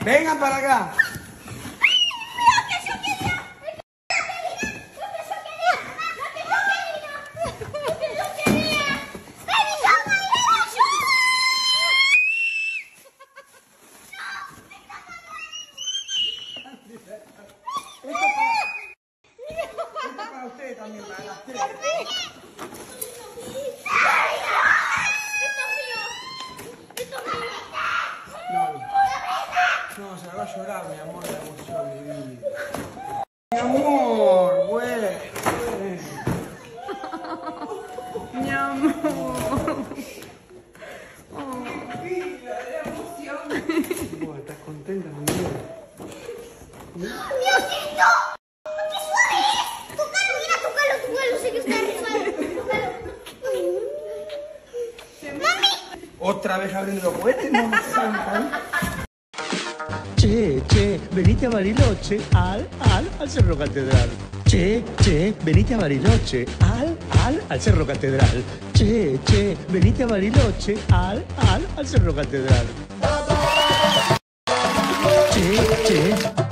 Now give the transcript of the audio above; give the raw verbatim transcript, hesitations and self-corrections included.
Vengan para acá. Para ustedes también, para las tres. No, no, se la va a llorar, mi amor, la emoción de mi vida. Mi amor, güey. Mi amor. Oh. ¿Estás contenta, mi vida? ¡Diosito! ¿Qué suave! ¡Tócalo, mira, tócalo, tócalo! Sé que está re suave. ¡Tócalo! ¡Mami! ¿Otra vez abriendo los juguetes? No me santa. Che, che, venite a Bariloche, al, al, al Cerro Catedral. Che, che, venite a Bariloche, al, al, al Cerro Catedral. Che, che, venite a Bariloche, al, al, al Cerro Catedral. Che, che.